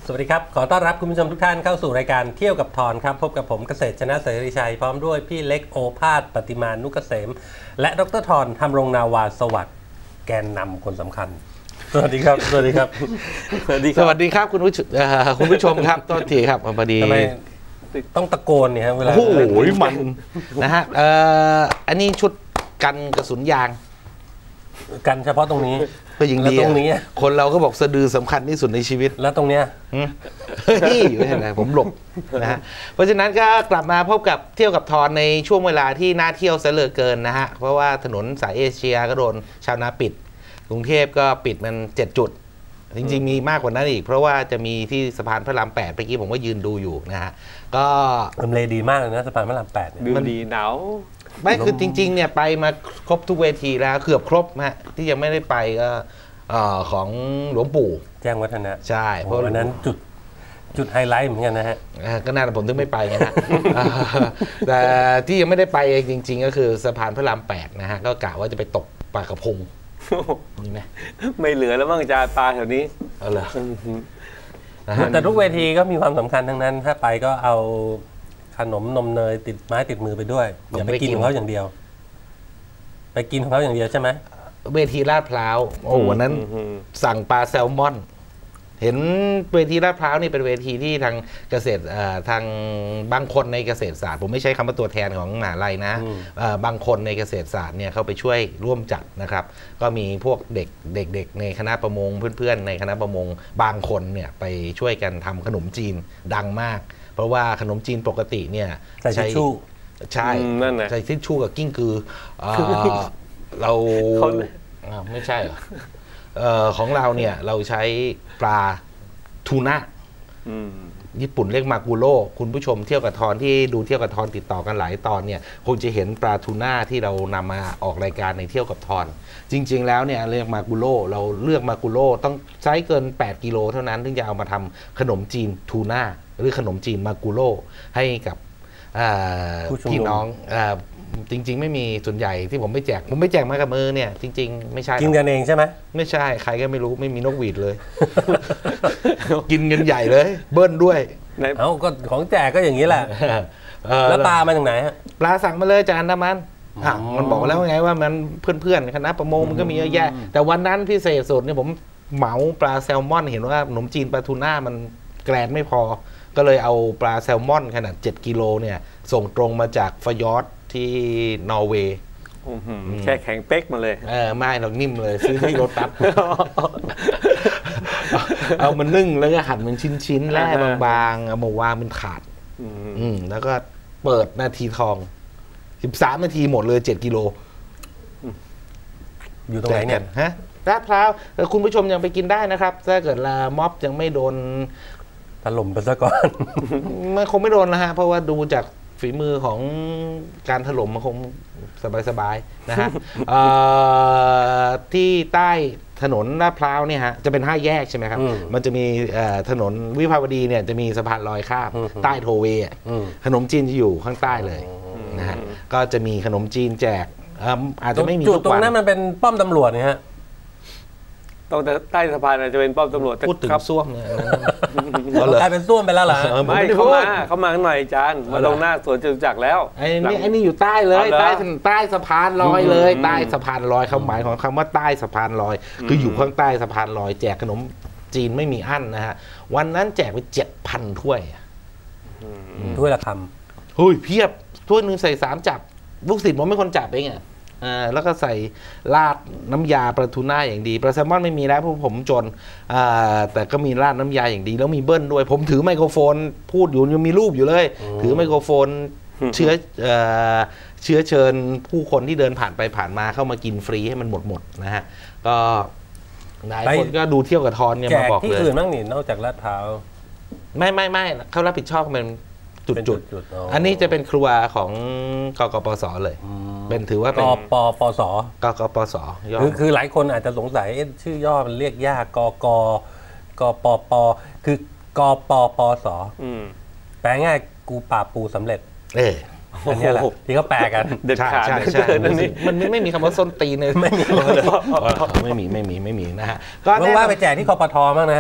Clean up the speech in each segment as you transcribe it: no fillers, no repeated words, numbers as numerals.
สวัสดีครับขอต้อนรับคุณผู้ชมทุกท่านเข้าสู่รายการเที่ยวกับทอนครับพบกับผมเกษตรชนะเสรีชัยพร้อมด้วยพี่เล็กโอภาสปฏิมานุกเกษมและดรทอนธำรงนาวาสวัสดิ์แกนนำคนสำคัญสวัสดีครับสวัสดีครับสวัสดีครับคุณผู้ชมครับต้นทีครับพอดีทำไมต้องตะโกนเนี่ยเวลาโอ้โหมันนะฮะอันนี้ชุดกันกระสุนยางกันเฉพาะตรงนี้ก็ยิงดีตรงนี้คนเราก็บอกสะดือสำคัญที่สุดในชีวิตแล้วตรงเนี้ยเฮ้ยไม่ใช่ไรผมหลบนะฮะเพราะฉะนั้นก็กลับมาพบกับเที่ยวกับทอนในช่วงเวลาที่น่าเที่ยวซะเหลือเกินนะฮะเพราะว่าถนนสายเอเชียก็โดนชาวนาปิดกรุงเทพก็ปิดมัน7 จุดจริงๆมีมากกว่านั้นอีกเพราะว่าจะมีที่สะพานพระราม8เมื่อกี้ผมก็ยืนดูอยู่นะฮะก็ทำเลดีมากเลยนะสะพานพระราม8 ดูดีหนาวไม่คือจริงๆเนี่ยไปมาครบทุกเวทีแล้วเกือบครบฮะที่ยังไม่ได้ไปก็ของหลวงปู่แจ้งวัฒนะใช่เพราะวันนั้นจุดไฮไลท์เหมือนกันนะฮะก็น่าจะผมถึงไม่ไปนะฮะแต่ที่ยังไม่ได้ไปจริงๆก็คือสะพานพระราม8นะฮะก็กะว่าจะไปตกปลากระพงมีไหมไม่เหลือแล้วมั้งจะปลาแถวนี้เหรอแต่ทุกเวทีก็มีความสำคัญทั้งนั้นถ้าไปก็เอาขนมนมเนยติดไม้ติดมือไปด้วยอย่าไปกินของเขาอย่างเดียวไปกินของเขาอย่างเดียวใช่ไหมเวทีลาดพร้าวโอ้วันนั้นสั่งปลาแซลมอนเห็นเวทีลาดพร้าวนี่เป็นเวทีที่ทางเกษตรทางบางคนในเกษตรศาสตร์ผมไม่ใช้คำว่าตัวแทนของมหาลัยนะบางคนในเกษตรศาสตร์เนี่ยเขาไปช่วยร่วมจัดนะครับก็มีพวกเด็กในคณะประมงเพื่อนๆในคณะประมงบางคนเนี่ยไปช่วยกันทำขนมจีนดังมากเพราะว่าขนมจีนปกติเนี่ยใช้ทิชชู่ใช่ใช้ทิชชู่กับกิ้งกือเราไม่ใช่เหรอของเราเนี่ยเราใช้ปลาทูน่าญี่ปุ่นเรียกมากุโร่คุณผู้ชมเที่ยวกับทอนที่ดูเที่ยวกับทอนติดต่อกันหลายตอนเนี่ยคงจะเห็นปลาทูน่าที่เรานำมาออกรายการในเที่ยวกับทอนจริงๆแล้วเนี่ยเรียกมากุโร่เราเลือกมากุโร่ต้องใช้เกิน8 กิโลเท่านั้นถึงจะเอามาทำขนมจีนทูน่าหรือขนมจีนมากุโร่ให้กับพี่น้องจริงๆไม่มีส่วนใหญ่ที่ผมไม่แจกมากับมือเนี่ยจริงๆไม่ใช่กินกันเองใช่ไหมไม่ใช่ใครก็ไม่รู้ไม่มีนกหวีดเลยกินกันใหญ่เลยเบิ้ลด้วยเอาก็ของแจกก็อย่างนี้แหละแล้วปลามาจากไหนฮะปลาสั่งมาเลยจากอันดามันมันบอกแล้วไงว่ามันเพื่อนๆคณะประมงมันก็มีเยอะแยะแต่วันนั้นพิเศษสุดเนี่ยผมเหมาปลาแซลมอนเห็นว่าขนมจีนปลาทูน่ามันแกรนไม่พอก็เลยเอาปลาแซลมอนขนาด7 กิโลเนี่ยส่งตรงมาจากฟยอร์ดที่นอร์เวย์แค่แข็งเป๊กมาเลยไม่หรอกนิ่มเลยซื้อที่โรตัสเอามันนึ่งแล้วก็หั่นเป็นชิ้นๆแล่บางๆเอามาวางเป็นถาดแล้วก็เปิดนาทีทอง13 นาทีหมดเลย7 กิโลอยู่ตรงไหนเนี่ยฮะลาดพร้าวคุณผู้ชมยังไปกินได้นะครับถ้าเกิดม็อบยังไม่โดนถล่มไปซะก่อนมันคงไม่โดนนะฮะเพราะว่าดูจากฝีมือของการถล่มมันคงสบายๆนะฮะที่ใต้ถนนลาดพร้าวเนี่ยฮะจะเป็น5 แยกใช่ไหมครับมันจะมีถนนวิภาวดีเนี่ยจะมีสะพานลอยข้ามใต้โทเวย์ขนมจีนจะอยู่ข้างใต้เลยนะฮะก็จะมีขนมจีนแจกอาจจะไม่มีจุดตรงนั้นมันเป็นป้อมตำรวจเนี่ยฮะตรงใต้สะพานจะเป็นป้อมตำรวจพูดถึงส้วมเนี่ยกลายเป็นส้วมไปแล้วเหรอไม่เข้ามาหน่อยอาจารย์มาลงหน้าสวนจตุจักรแล้วไอ้นี่อยู่ใต้เลยใต้สะพานลอยเลยใต้สะพานลอยความหมายของคำว่าใต้สะพานลอยคืออยู่ข้างใต้สะพานลอยแจกขนมจีนไม่มีอั้นนะฮะวันนั้นแจกไป7,000 ถ้วยละคำเฮ้ยเพียบถ้วยนึงใส่3 จับลูกศิษย์ผมเป็นคนจับเองแล้วก็ใส่ราดน้ำยาปลาทูน่าอย่างดีปลาแซลมอนไม่มีแล้วเพราะผมจนแต่ก็มีราดน้ำยาอย่างดีแล้วมีเบิ้ลด้วยผมถือไมโครโฟนพูดอยู่ยังมีรูปอยู่เลยถือไมโครโฟนเชื้อเชิญผู้คนที่เดินผ่านไปผ่านมาเข้ามากินฟรีให้มันหมดนะฮะก็หลายคนก็ดูเที่ยวกับทอนเนี่ยมาบอกเลยที่อื่นบ้างนี่นอกจากลาดพร้าวไม่เขารับผิดชอบเป็นจุดอันนี้จะเป็นครัวของกกปสเลยเป็นถือว่าเป็นกปสกกปสคือหลายคนอาจจะสงสัยชื่อย่อมันเรียกยากกปปคือกปปสแปลง่ายกูปราบปูสำเร็จอันนี้แหละที่เขาแปลกันเด็ดขาดใช่มันไม่มีคำว่าส้นตีนเลยไม่มีนะฮะก็ว่าไปแจกที่คปท.บ้างนะฮะ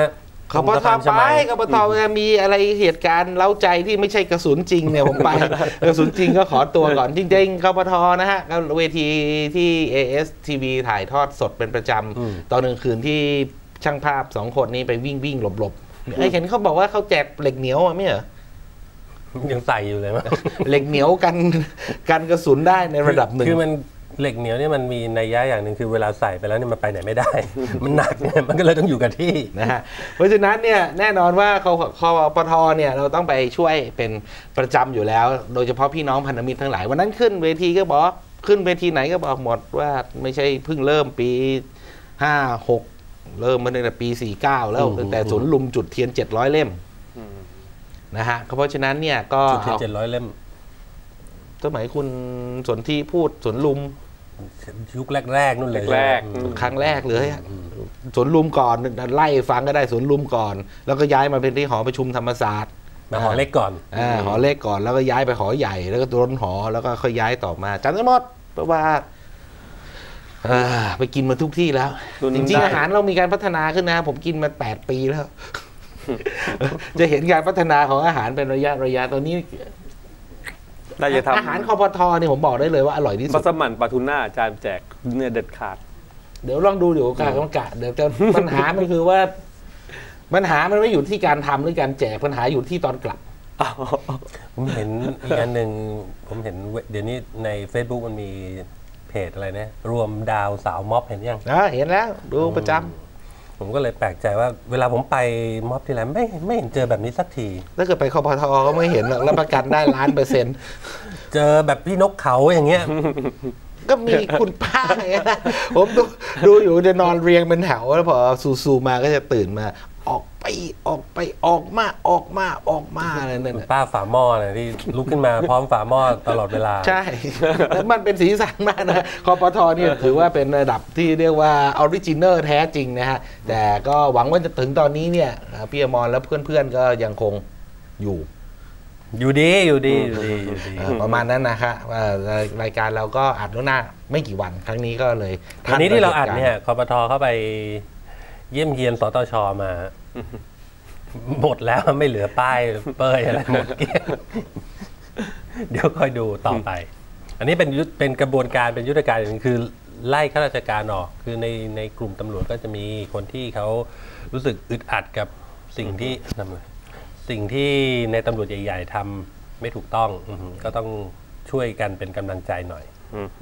กปทไปกปทมีอะไรเหตุการณ์เล้าใจที่ไม่ใช่กระสุนจริงเนี่ยผมไป กระสุนจริงก็ขอตัวก่อนจริงๆกปทนะฮะเวทีที่ ASTV ถ่ายทอดสดเป็นประจำตอนกลางคืนที่ช่างภาพ2 คนนี้ไปวิ่งหลบไอ้เห็นเขาบอกว่าเขาแจกเหล็กเหนียวไม่เหรอยังใส่อยู่เลยมั้ยเหล็กเหนียวกันกระสุนได้ในระดับหนึ่งคือมันเหล็กเหนียวเนี่ยมันมีนัยยะอย่างหนึ่งคือเวลาใส่ไปแล้วเนี่ยมันไปไหนไม่ได้ มันหนักเนี่ยมันก็เลยต้องอยู่กับที่นะฮะเพราะฉะนั้นเนี่ยแน่นอนว่าคปทเนี่ยเราต้องไปช่วยเป็นประจำอยู่แล้วโดยเฉพาะพี่น้องพันธมิตรทั้งหลายวันนั้นขึ้นเวทีก็บอกขึ้นเวทีไหนก็บอกหมดว่าไม่ใช่เพิ่งเริ่มปี56เริ่มมาตั้งแต่ปี49แล้วตั้งแต่สวนลุมจุดเทียน700 เล่มนะฮะเพราะฉะนั้นเนี่ยก็จุดเทียน700 เล่มสมัยคุณสนธิพูดสวนลุมยุคแรกๆนู่นเลยครั้งแรกเลยสวนลุมก่อนไล่ฟังก็ได้สวนลุมก่อนแล้วก็ย้ายมาเป็นที่หอประชุมธรรมศาสตร์มาหอเล็กก่อนหอเล็กก่อนแล้วก็ย้ายไปหอใหญ่แล้วก็ล้นหอแล้วก็ค่อยย้ายต่อมาจำได้หมดเพราะว่าไปกินมาทุกที่แล้วจริงๆอาหารเรามีการพัฒนาขึ้นนะผมกินมา8 ปีแล้วจะเห็นการพัฒนาของอาหารเป็นระยะตอนนี้อาหารคปทเนี่ยผมบอกได้เลยว่าอร่อยที่สุดมัสมั่นปลาทูน่าอาจารย์แจกเนื้อเด็ดขาดเดี๋ยวลองดูเดี๋ยวการกะเดี๋ยวจะปัญหามันคือว่าปัญหามันไม่อยู่ที่การทำหรือการแจกปัญหาอยู่ที่ตอนกลับผมเห็นอีกอันหนึ่งผมเห็นเดี๋ยวนี้ใน Facebook มันมีเพจอะไรนะรวมดาวสาวม็อบเห็นยังเห็นแล้วดูประจำผมก็เลยแปลกใจว่าเวลาผมไปม็อบทีไรไม่เห็นเจอแบบนี้สักทีถ้าเกิดไปคปทก็ไม่เห็นรับประกันได้1,000,000% เจอแบบพี่นกเขาอย่างเงี้ยก็มีคุณป้าไงผมดูอยู่จะนอนเรียงเป็นแถวแล้วพอซูมาก็จะตื่นมาออกมาอะไรนั่นป้าฝาหม้อเลยที่ลุกขึ้นมาพร้อมฝาหม้อตลอดเวลาใช่แล้วมันเป็นสีสันมากนะคปทเนี่ยถือว่าเป็นระดับที่เรียกว่าออริจินัลแท้จริงนะฮะแต่ก็หวังว่าจะถึงตอนนี้เนี่ยพี่อมรและเพื่อนๆก็ยังคงอยู่ดีประมาณนั้นนะครับรายการเราก็อัดล่วงหน้าไม่กี่วันครั้งนี้ก็เลยอันนี้ที่เราอัดเนี่ยคปทเข้าไปเยี่ยมเยียนสตช.มาหมดแล้วไม่เหลือป้ายเป้ยอะไรหมดเกลี้ยงเดี๋ยวค่อยดูต่อไปอันนี้เป็นกระบวนการเป็นยุทธการอย่างนึงคือไล่ข้าราชการออกคือในกลุ่มตำรวจก็จะมีคนที่เขารู้สึกอึดอัดกับสิ่งที่ในตำรวจใหญ่ๆทำไม่ถูกต้องก็ต้องช่วยกันเป็นกำลังใจหน่อย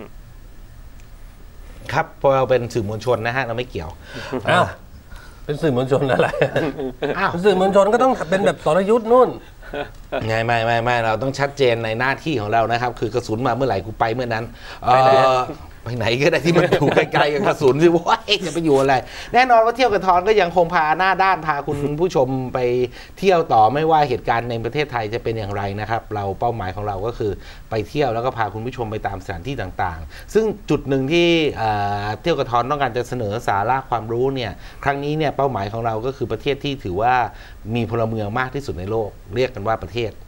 ครับพอเราเป็นสื่อมวลชนนะฮะเราไม่เกี่ยวเป็นสื่อมวลชนอะไรสื่อมวลชนก็ต้องเป็นแบบสรยุทธ์นู่นไม่เราต้องชัดเจนในหน้าที่ของเรานะครับคือกระสุนมาเมื่อไหร่กูไปเมื่อนั้นไปไหนก็ได้ที่มันอยู่ไกลๆกับกระสุนสิว่าจะไปอยู่อะไรแน่นอนว่าเที่ยวกับทอนก็ยังคงพาหน้าด้านพาคุณผู้ชมไปเที่ยวต่อไม่ว่าเหตุการณ์ในประเทศไทยจะเป็นอย่างไรนะครับเราเป้าหมายของเราก็คือไปเที่ยวแล้วก็พาคุณผู้ชมไปตามสถานที่ต่างๆซึ่งจุดหนึ่งที่เที่ยวกับทอนต้องการจะเสนอสาระความรู้เนี่ยครั้งนี้เนี่ยเป้าหมายของเราก็คือประเทศที่ถือว่ามีพลเมืองมากที่สุดในโลกเรียกกันว่าประเทศ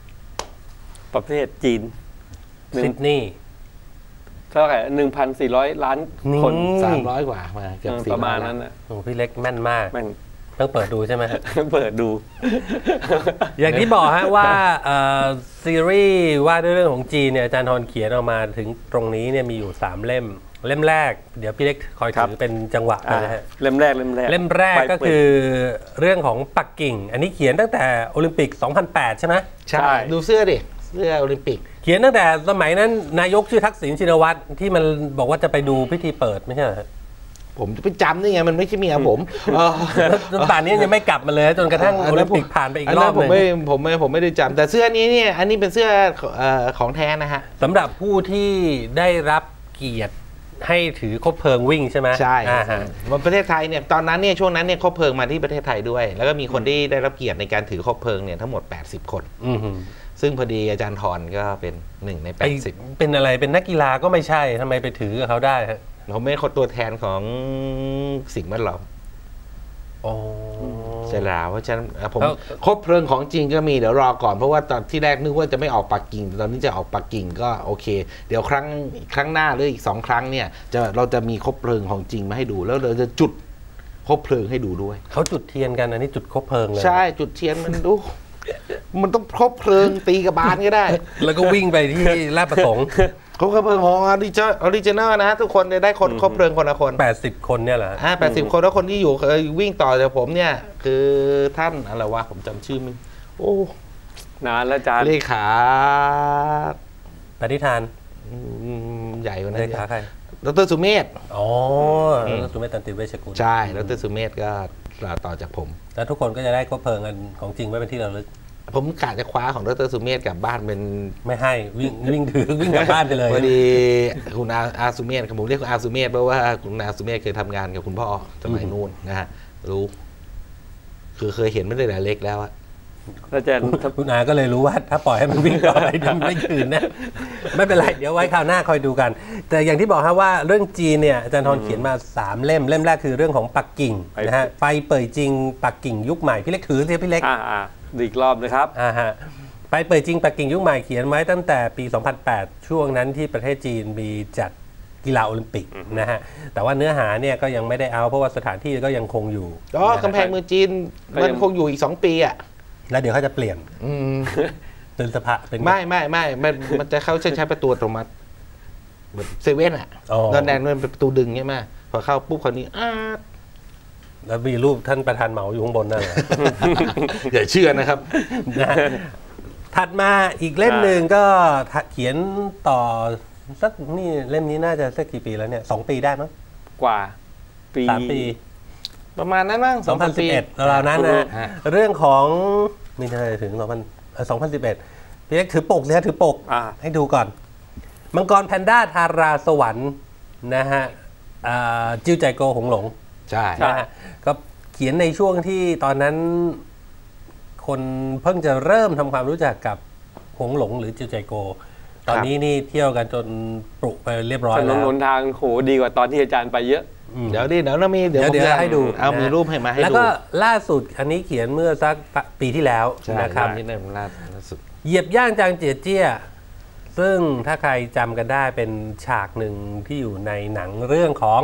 จีนซิดนีย์เท่าไหร่1,400 ล้านคน 300 กว่ามาเกือบ400 ประมาณนั้นนะโอ้พี่เล็กแม่นมากแม่นต้องเปิดดูใช่ไหมเปิดดูอย่างที่บอกฮะว่าซีรีส์ว่าด้วยเรื่องของจีนเนี่ยอาจารย์ทรเขียนออกมาถึงตรงนี้เนี่ยมีอยู่3 เล่มแรกเดี๋ยวพี่เล็กคอยถือเป็นจังหวะนะฮะเล่มแรกก็คือเรื่องของปักกิ่งอันนี้เขียนตั้งแต่โอลิมปิก2008ใช่ไหมใช่ดูเสื้อดิเสื้อโอลิมปิกเขียนตั้งแต่สมัยนั้นนายกชื่อทักษิณชินวัตรที่มันบอกว่าจะไปดูพิธีเปิดไม่ใช่เหรอผมจะไปจำนี่ไงมันไม่ใช่เมียผมจนป่านนี้ยังไม่กลับมาเลยจนกระทั่งโอลิมปิกผ่านไปอีกรอบนึงผมไม่ได้จำแต่เสื้อนี้เนี่ยอันนี้เป็นเสื้อของแท้นะฮะสำหรับผู้ที่ได้รับเกียรติให้ถือคบเพลิงวิ่งใช่ไหมใช่ประเทศไทยเนี่ยตอนนั้นเนี่ยช่วงนั้นเนี่ยคบเพลิงมาที่ประเทศไทยด้วยแล้วก็มีคนที่ได้รับเกียรติในการถือคบเพลิงเนี่ยทั้งหมด80 คนซึ่งพอดีอาจารย์ทรก็เป็น1 ใน 80 เป็นอะไรเป็นนักกีฬาก็ไม่ใช่ทำไมไปถือกับเขาได้ฮะผมไม่คนตัวแทนของสิ่งแวดล้อมใช่แล้วเพราะฉะนั้นผมคบเพลิงของจริงก็มีเดี๋ยวรอก่อนเพราะว่าตอนที่แรกนึกว่าจะไม่ออกปักกิ่งตอนนี้จะออกปักกิ่งก็โอเคเดี๋ยวครั้งหน้าหรืออีก2 ครั้งเนี่ยเราจะมีคบเพลิงของจริงมาให้ดูแล้วเราจะจุดคบเพลิงให้ดูด้วยเขาจุดเทียนกันอันนี้จุดคบเพลิงเลยใช่จุดเทียนมันดู มันต้องคบเพลิงตีกับบานก็ได้แล้วก็วิ่งไปที่ลาดประสงค์คบเพลิงของออริจินัลนะทุกคนจะได้คนคบเพลิงคนละคน 80 คนเนี่ยเหรอ 80 คนแล้วคนที่อยู่วิ่งต่อจากผมเนี่ย คือท่านอะไรวะผมจำชื่อไม่โอ้นานแล้วอาจารย์เลขาปฏิทานใหญ่กว่านั้เลนขาใครดรสุเมธอ๋อสุเมธตันติเวชกุลใช่ดรสุเมธก็ต่อจากผมแล้วทุกคนก็จะได้คบเพลิงกันของจริงไว้เป็นที่ระลึกผมกะจะคว้าของดรสุเมธกลับบ้านเป็นไม่ให้วิ่งถือวิ่งกลับบ้านไปเลยพอดีคุณอาสุเมธผมเรียกคุณอาสุเมธเพราะว่าคุณอาสุเมธเคยทำงานกับคุณพ่อสมัยนู่นนะฮะรู้คือเคยเห็นไม่ได้แต่เล็กแล้วอะอาจารย์คุณอาก็เลยรู้ว่าถ้าปล่อยให้มันวิ่งต่อไปเดี๋ยวมันไม่คืนนะไม่เป็นไรเดี๋ยวไว้คราวหน้าคอยดูกัน แต่อย่างที่บอกครับว่าเรื่องจีนเนี่ยอาจารย์ทรเขียนมา3เล่มแรกคือเรื่องของปักกิ่งนะฮะไปเปิดจริงปักกิ่งยุคใหม่พี่เล็กถือพี่เล็กอีกรอบนะครับฮะไปเปิดจริงปักกิ่งยุคใหม่เขียนไว้ตั้งแต่ปี 2008 ช่วงนั้นที่ประเทศจีนมีจัดกีฬาโอลิมปิกนะฮะแต่ว่าเนื้อหาเนี่ยก็ยังไม่ได้เอาเพราะว่าสถานที่ก็ยังคงอยู่กำแพงเมืองจีนมันคงอยู่อีก2 ปีอ่ะแล้วเดี๋ยวเขาจะเปลี่ยนเป็นสภาเป็นไม่มันจะเข้าเส้นชัยประตูอัตโนมัติเหมือนเซเว่นอ่ะตอนแรกมันเป็นประตูดึงใช่ไหมพอเข้าปุ๊บคราวนี้แล้วมีรูปท่านประธานเหมาอยู่ข้างบนนั่นแหละอย่าเชื่อนะครับถัดมาอีกเล่มหนึ่งก็เขียนต่อสักนี่เล่มนี้น่าจะสักกี่ปีแล้วเนี่ย2 ปีได้มั้งกว่า 3 ปีประมาณนั้นมั้ง 2011เรานั้นนะเรื่องของไม่ใช่ถึง2011พี่เล็กถือปกเลยถือปกให้ดูก่อนมังกรแพนด้าทาราสวรรค์นะฮะจิ้วใจโกหงหลงใช่นะฮะก็เขียนในช่วงที่ตอนนั้นคนเพิ่งจะเริ่มทำความรู้จักกับหงหลงหรือจิ้วใจโกตอนนี้นี่เที่ยวกันจนปลุกไปเรียบร้อยแล้วถนนหนทางโหดีกว่าตอนที่อาจารย์ไปเยอะเดี๋ยวเรามีเดี๋ยวให้ดูเอามีรูปให้มาให้ดูแล้วก็ล่าสุดอันนี้เขียนเมื่อสักปีที่แล้วนะครับนี่ในล่าสุดเหยียบย่างจางเจียเจี้ยซึ่งถ้าใครจำกันได้เป็นฉากหนึ่งที่อยู่ในหนังเรื่องของ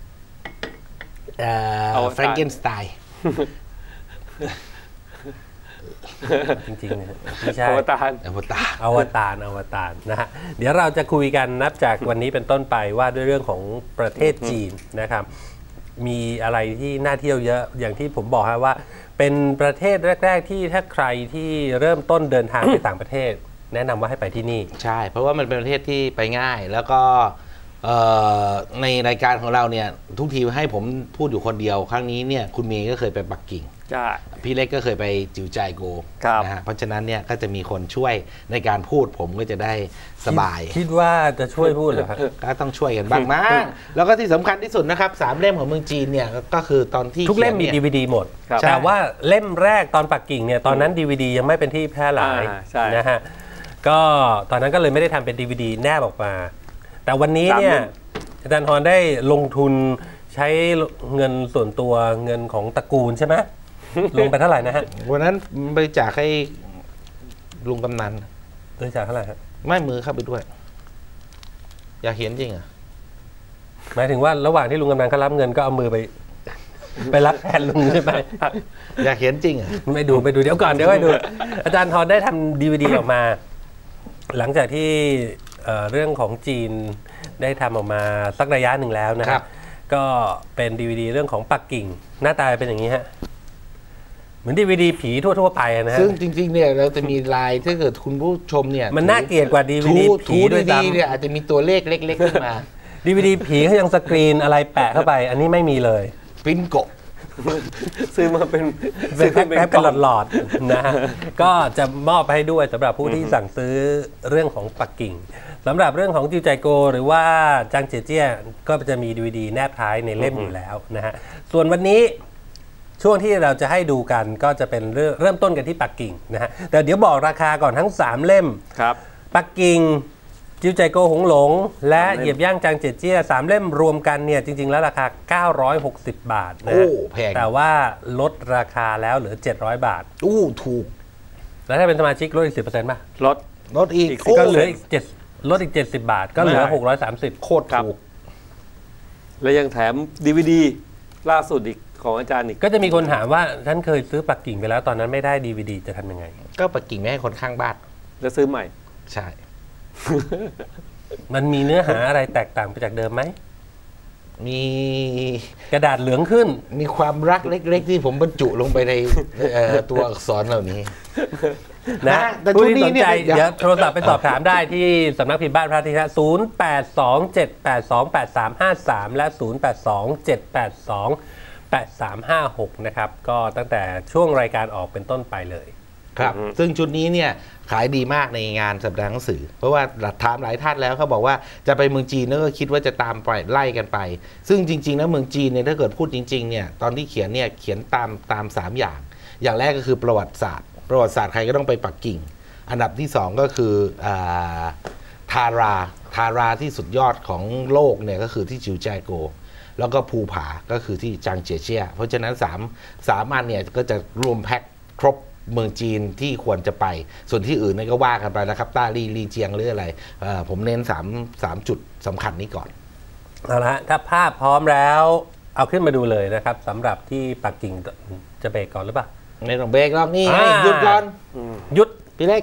แฟรงเกนสไตน์จริงๆไม่ใช่อวตารนะฮะเดี๋ยวเราจะคุยกันนับจากวันนี้เป็นต้นไปว่าด้วยเรื่องของประเทศจีนนะครับมีอะไรที่น่าเที่ยวเยอะอย่างที่ผมบอกว่าเป็นประเทศแรกๆที่ถ้าใครที่เริ่มต้นเดินทางไปต่างประเทศแนะนำว่าให้ไปที่นี่ใช่เพราะว่ามันเป็นประเทศที่ไปง่ายแล้วก็ในรายการของเราเนี่ยทุกทีให้ผมพูดอยู่คนเดียวครั้งนี้เนี่ยคุณเมย์ก็เคยไปปักกิ่งพี่เล็กก็เคยไปจิ๋วใจโกนะฮะเพราะฉะนั้นเนี่ยก็จะมีคนช่วยในการพูดผมก็จะได้สบายคิดว่าจะช่วยพูดเหรอครับก็ต้องช่วยกันบ้างนะแล้วก็ที่สำคัญที่สุดนะครับ3 เล่มของเมืองจีนเนี่ยก็คือตอนที่ทุกเล่มมี DVD หมดแต่ว่าเล่มแรกตอนปักกิ่งเนี่ยตอนนั้น DVD ยังไม่เป็นที่แพร่หลายนะฮะก็ตอนนั้นก็เลยไม่ได้ทำเป็น DVD แนบออกมาแต่วันนี้เนี่ยอาจารย์ธรได้ลงทุนใช้เงินส่วนตัวเงินของตระกูลใช่ไหมลงไปเท่าไหร่นะฮะวันนั้นบริจาคให้ลุงกำนันบริจาคเท่าไหร่ฮะไม่มือเข้าไปด้วยอยากเห็นจริงอ่ะหมายถึงว่าระหว่างที่ลุงกำนันเขารับเงินก็เอามือไปรับแทนลุงใช่ไหมอยากเห็นจริงอ่ะไม่ดูเดี๋ยวก่อนเดี๋ยวให้ดูอาจารย์ธรได้ทำ DVD ออกมาหลังจากที่เรื่องของจีนได้ทำออกมาสักระยะหนึ่งแล้วนะครับก็เป็น DVD เรื่องของปักกิ่งหน้าตาเป็นอย่างนี้ฮะเหมือน DVD ผีทั่วๆไปนะฮะซึ่งจริงๆเนี่ยเราจะมีลายถ้าเกิดคุณผู้ชมเนี่ยมันน่าเกลียดกว่า DVD ผีด้วยซ้ำเนี่ยอาจจะมีตัวเลขเล็กๆขึ้นมา DVD ผีเขายังสกรีนอะไรแปะเข้าไปอันนี้ไม่มีเลยปริ้นโกะซื้อมาเป็นแพ็คเป็นหลอดๆนะฮะก็จะมอบให้ด้วยสำหรับผู้ที่สั่งซื้อเรื่องของปักกิ่งสำหรับเรื่องของจิวใจโกหรือว่าจางเจียเจี้ยก็จะมี DVD แนบท้ายในเล่มอยู่แล้วนะฮะส่วนวันนี้ช่วงที่เราจะให้ดูกันก็จะเป็นเริ่มต้นกันที่ปักกิ่งนะฮะแต่เดี๋ยวบอกราคาก่อนทั้ง3เล่มครับปักกิ่งจิวใจโกหงหลงและเหยียบย่างจางเจียเจี้ย3เล่มรวมกันเนี่ยจริงๆแล้วราคา960 บาทนะฮะแพงแต่ว่าลดราคาแล้วเหลือ700 บาทถูกแล้วถ้าเป็นสมาชิกลดอีก 10% ป่ะลดอีกก็เหลืออีกลดอีก70 บาทก็เหลือ630 โคตรถูกและยังแถม DVD ล่าสุดอีกของอาจารย์อีกก็จะมีคนถามว่าฉันเคยซื้อปักกิ่งไปแล้วตอนนั้นไม่ได้ DVD จะทำยังไงก็ปักกิ่งไม่ให้คนข้างบ้านแล้วซื้อใหม่ใช่มันมีเนื้อหาอะไรแตกต่างไปจากเดิมไหมมีกระดาษเหลืองขึ้นมีความรักเล็กๆที่ผมบรรจุลงไปในตัวอักษรเหล่านี้นะผู้ที่สนใจเดี๋ยวโทรศัพท์ไปสอบถามได้ที่สำนักพิมพ์บ้านพระอาทิตย์0827828353และ0827828356นะครับก็ตั้งแต่ช่วงรายการออกเป็นต้นไปเลยครับซึ่งชุดนี้เนี่ยขายดีมากในงานสัปดาห์หนังสือเพราะว่าถามหลายท่านแล้วเขาบอกว่าจะไปเมืองจีนแล้วก็คิดว่าจะตามไปไล่กันไปซึ่งจริงๆแล้วเมืองจีนเนี่ยถ้าเกิดพูดจริงๆเนี่ยตอนที่เขียนเนี่ยเขียนตาม3อย่างแรกก็คือประวัติศาสตร์ใครก็ต้องไปปักกิ่งอันดับที่2ก็คือทาราที่สุดยอดของโลกเนี่ยก็คือที่จิวแจโกแล้วก็ภูผาก็คือที่จางเจียเชียเพราะฉะนั้น3อันเนี่ยก็จะรวมแพ็คครบเมืองจีนที่ควรจะไปส่วนที่อื่นนี่ก็ว่ากันไปนะครับต้าลี่เจียงหรืออะไรผมเน้น3จุดสำคัญนี้ก่อนเอาละถ้าภาพพร้อมแล้วเอาขึ้นมาดูเลยนะครับสำหรับที่ปักกิ่งจะเบรกก่อนหรือเปล่าไม่ต้องเบรกหรอกนี่หยุดก่อนหยุดพี่เล็ก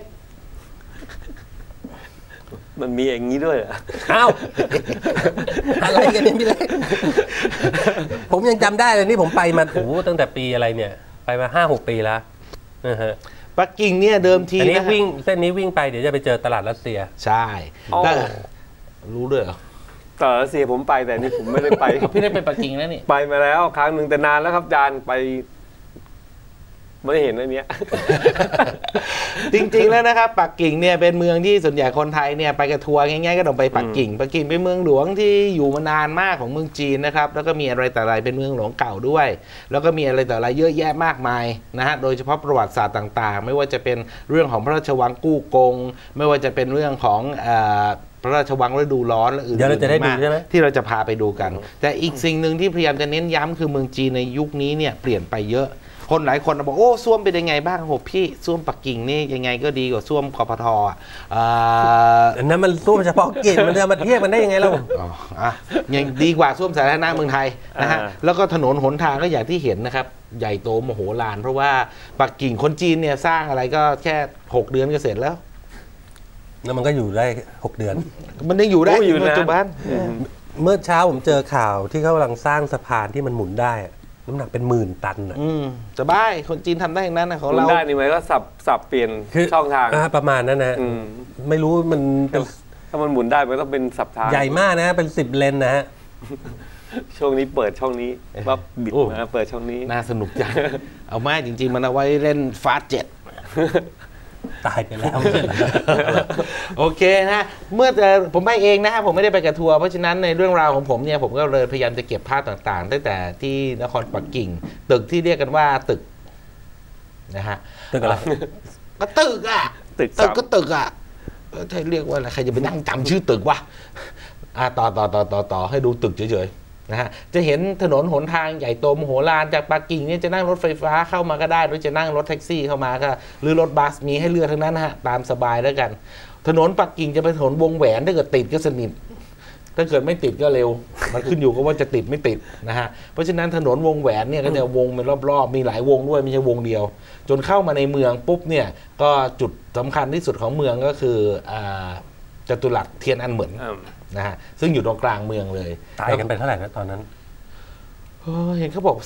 มันมีอย่างนี้ด้วยเหรออ้าวอะไรกันเนี่ยพี่เล็กผมยังจำได้เลยนี่ผมไปมาตั้งแต่ปีอะไรเนี่ยไปมา 5-6 ปีแล้วปักกิ่งเนี่ยเดิมทีอันนี้วิ่งเส้นนี้วิ่งไปเดี๋ยวจะไปเจอตลาดรัสเซียใช่รู้ด้วยเหรอตลาดรัสเซียผมไปแต่นี่ผมไม่ได้ไปพี่ได้ไปปักกิ่งแล้วนี่ไปมาแล้วครั้งหนึ่งแต่นานแล้วครับอาจารย์ไปไม่ได้เห็นอันเนี้ยจริงๆแล้วนะครับปักกิ่งเนี่ยเป็นเมืองที่ส่วนใหญ่คนไทยเนี่ยไปกับทัวร์ง่ายๆก็ต้องไปปักกิ่งเป็นเมืองหลวงที่อยู่มานานมากของเมืองจีนนะครับแล้วก็มีอะไรแต่อะไรเป็นเมืองหลวงเก่าด้วยแล้วก็มีอะไรแต่อะไรเยอะแยะมากมายนะฮะโดยเฉพาะประวัติศาสตร์ต่างๆไม่ว่าจะเป็นเรื่องของพระราชวังกู้กงไม่ว่าจะเป็นเรื่องของพระราชวังฤดูร้อนและอื่นๆมากที่เราจะพาไปดูกันแต่อีกสิ่งหนึ่งที่พยายามจะเน้นย้ำคือเมืองจีนในยุคนี้เนี่ยเปลี่ยนไปเยอะคนหลายคนบอกโอ้ส้วมเป็นยังไงบ้างโหพี่ส้วมปักกิ่งนี่ยังไงก็ดีกว่าส้วมคปท. นั่นมันส้วมเฉพาะกิจมันจะมาเทียบกันได้ยังไงเรายังดีกว่าส้วมสาธารณะเมืองไทยนะฮะแล้วก็ถนนหนทางก็อย่างที่เห็นนะครับใหญ่โตมโหฬารเพราะว่าปักกิ่งคนจีนเนี่ยสร้างอะไรก็แค่6 เดือนก็เสร็จแล้วแล้วมันก็อยู่ได้6 เดือนมันยังอยู่ได้อยู่ปัจจุบันเมื่อเช้าผมเจอข่าวที่เขากำลังสร้างสะพานที่มันหมุนได้น้ำหนักเป็น10,000 ตันอ่ะสบายคนจีนทำได้อย่างนั้นนะของเราได้นี่ไหมก็สับเปลี่ยนช่องทางประมาณนั้นนะไม่รู้มันถ้ามันหมุนได้มันต้องเป็นสับทางใหญ่มากนะเป็น10 เลนนะฮะช่วงนี้เปิดช่องนี้ว่าบิดมาเปิดช่องนี้น่าสนุกจังเอาแม่จริงๆมันเอาไว้เล่นฟาสเจ็ตตายไปแล้วโอเคนะเมื่อผมไปเองนะผมไม่ได้ไปกับทัวร์เพราะฉะนั้นในเรื่องราวของผมเนี่ยผมก็เลยพยายามจะเก็บภาพต่างๆตั้งแต่ที่นครปักกิ่งตึกที่เรียกกันว่าตึกนะฮะตึกอะไรก็ตึกอ่ะตึกก็ตึกอ่ะใช่เรียกว่าอะไรใครจะไปนั่งจำชื่อตึกวะต่อให้ดูตึกเฉยๆนะฮะจะเห็นถนนหนทางใหญ่โตมโหฬารจากปักกิ่งเนี่ยจะนั่งรถไฟฟ้าเข้ามาก็ได้หรือจะนั่งรถแท็กซี่เข้ามาก็หรือรถบัสมีให้เลือกทั้งนั้นฮะตามสบายแล้วกันถนนปักกิ่งจะเป็นถนนวงแหวนถ้าเกิดติดก็สนิทถ้าเกิดไม่ติดก็เร็วมันขึ้นอยู่กับว่าจะติดไม่ติดนะฮะเพราะฉะนั้นถนนวงแหวนเนี่ยก็จะวงเป็นรอบๆมีหลายวงด้วยไม่ใช่วงเดียวจนเข้ามาในเมืองปุ๊บเนี่ยก็จุดสำคัญที่สุดของเมืองก็คือจตุรัสเทียนอันเหมือนนะฮะซึ่งอยู่ตรงกลางเมืองเลยตายกันไปเท่าไหร่นะตอนนั้นเห็นเขาบอก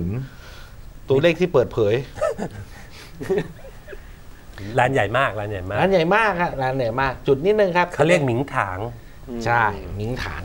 30,000ตัวเลขที่เปิดเผยร้านใหญ่มากร้านใหญ่มากครับร้านใหญ่มากจุดนิดนึงครับเขาเรียกหมิงถางใช่หมิงถาง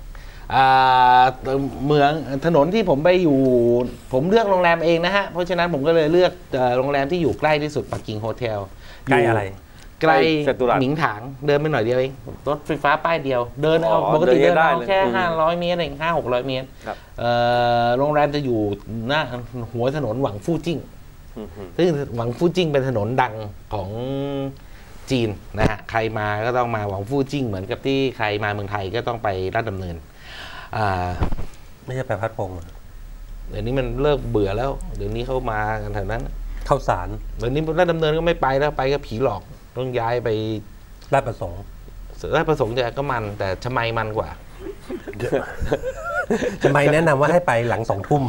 เมืองถนนที่ผมไปอยู่ผมเลือกโรงแรมเองนะฮะเพราะฉะนั้นผมก็เลยเลือกโรงแรมที่อยู่ใกล้ที่สุดปักกิ่งโฮเทลใกล้อะไรใกล้หมิงถางเดินไปหน่อยเดียวเองรถไฟฟ้าป้ายเดียวเดินเอาปกติเดินเอาแค่500 เมตรเอง500-600 เมตรโรงแรมจะอยู่หน้าหัวถนนหวังฟู่จิ้งซึ่งหวังฟู่จิ้งเป็นถนนดังของจีนนะฮะใครมาก็ต้องมาหวังฟู่จิ้งเหมือนกับที่ใครมาเมืองไทยก็ต้องไปลาดดำเนินไม่ใช่ไปพัดพงศ์เดี๋ยวนี้มันเลิกเบื่อแล้วเดี๋ยวนี้เขามากันแถวนั้นเข้าสารเดี๋ยวนี้ลาดดำเนินก็ไม่ไปแล้วไปก็ผีหลอกต้องย้ายไปราชประสงค์จะก็มันแต่ชมัยมันกว่าทำไมแนะนำว่าให้ไปหลัง2 ทุ่ม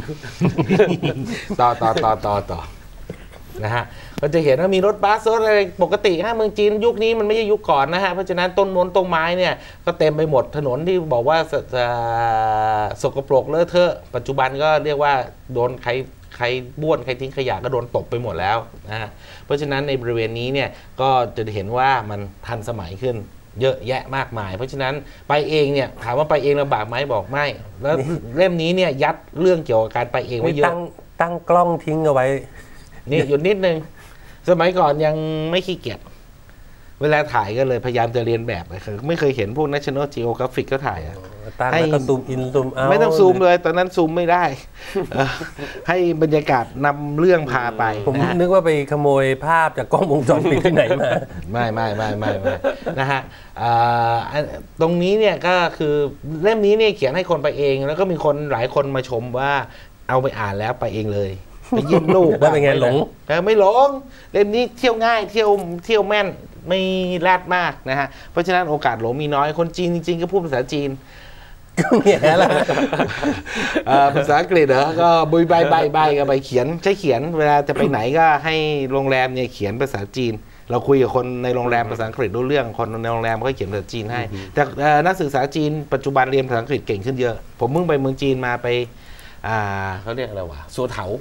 ต่อนะฮะก็จะเห็นว่ามีรถบัสรถอะไรปกติฮะเมืองจีนยุคนี้มันไม่ใช่ยุคก่อนนะฮะเพราะฉะนั้นต้นไม้เนี่ยก็เต็มไปหมดถนนที่บอกว่าสกปรกเลอะเทอะปัจจุบันก็เรียกว่าโดนใครบ้วนใครทิ้งขยะก็โดนตบไปหมดแล้วนะฮะเพราะฉะนั้นในบริเวณนี้เนี่ยก็จะเห็นว่ามันทันสมัยขึ้นเยอะแยะมากมายเพราะฉะนั้นไปเองเนี่ยถามว่าไปเองลำบากไหมบอกไม่แล้วเล่มนี้เนี่ยยัดเรื่องเกี่ยวกับการไปเองไว้เยอะตั้งกล้องทิ้งเอาไว้นี่หยุดนิดนึงสมัยก่อนยังไม่ขี้เกียจเวลาถ่ายก็เลยพยายามจะเรียนแบบเลยไม่เคยเห็นพวก National Geographic ก็ถ่ายให้ซูมอินซูมเอาไม่ต้องซูมเลยตอนนั้นซูมไม่ได้ให้บรรยากาศนำเรื่องพาไปผมนึกว่าไปขโมยภาพจากกล้องวงจรปิดที่ไหนมาไม่นะฮะตรงนี้เนี่ยก็คือเล่มนี้เนี่ยเขียนให้คนไปเองแล้วก็มีคนหลายคนมาชมว่าเอาไปอ่านแล้วไปเองเลยไปเยี่ยมลูกแล้วเป็นไงหลงไม่หลงเล่มนี้เที่ยวง่ายเที่ยวแม่นไม่แรดมากนะฮะเพราะฉะนั้นโอกาสหลงมีน้อยคนจีนจริงๆก็พูดภาษาจีนก็เนี่ยแหละภาษาอังกฤษเหรอก็บุยใบกันไปเขียนใช้เขียนเวลาจะไปไหนก็ให้โรงแรมเนี่ยเขียนภาษาจีนเราคุยกับคนในโรงแรมภาษาอังกฤษรู้เรื่องคนในโรงแรมก็เขียนภาษาจีนให้แต่นักศึกษาจีนปัจจุบันเรียนภาษาอังกฤษเก่งขึ้นเยอะผมเพิ่งไปเมืองจีนมาไปเขาเรียกอะไรวะซัวเถา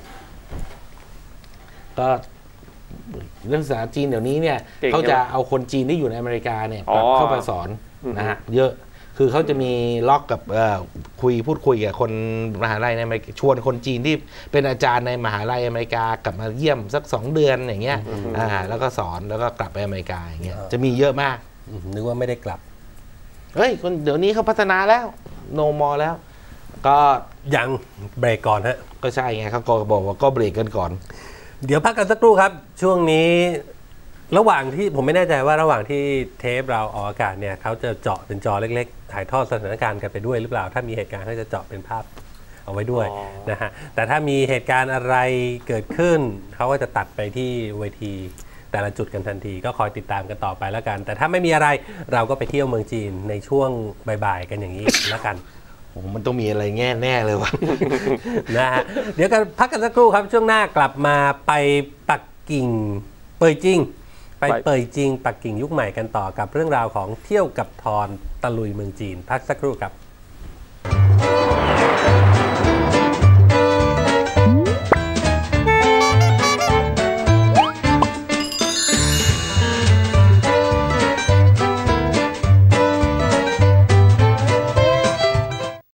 ก็เรื่องภาษาจีนเดี๋ยวนี้เนี่ยเขาจะเอาคนจีนที่อยู่ในอเมริกาเนี่ยเข้ามาสอนนะฮะเยอะคือเขาจะมีล็อกกับพูดคุยกับคนมหาลัยในอเมริกาชวนคนจีนที่เป็นอาจารย์ในมหาลัยอเมริกากลับมาเยี่ยมสัก2 เดือนอย่างเงี้ยแล้วก็สอนแล้วก็กลับไปอเมริกาอย่างเงี้ยจะมีเยอะมากนึกว่าไม่ได้กลับเฮ้ยคนเดี๋ยวนี้เขาพัฒนาแล้วโนมอแล้วก็ยังเบรกก่อนฮะก็ใช่ไงเขาก็บอกว่าก็เบรกกันก่อนเดี๋ยวพักกันสักครู่ครับช่วงนี้ระหว่างที่ผมไม่แน่ใจว่าระหว่างที่เทปเราออกอากาศเนี่ยเขาจะเจาะเป็นจอเล็กๆถ่ายทอดสถานการณ์กันไปด้วยหรือเปล่าถ้ามีเหตุการณ์เขาจะเจาะเป็นภาพเอาไว้ด้วยนะฮะแต่ถ้ามีเหตุการณ์อะไรเกิดขึ้นเขาก็จะตัดไปที่เวทีแต่ละจุดกันทันทีก็คอยติดตามกันต่อไปแล้วกันแต่ถ้าไม่มีอะไรเราก็ไปเที่ยวเมืองจีนในช่วงบ่ายๆกันอย่างนี้แล้วกันมันต้องมีอะไรแน่เลยวะนะฮะเดี๋ยวกันพักกันสักครู่ครับช่วงหน้ากลับมาไปปักกิ่งเป่ยจิงไปเป่ยจิงปักกิ่งยุคใหม่กันต่อกับเรื่องราวของเที่ยวกับทอนตะลุยเมืองจีนพักสักครู่ครับ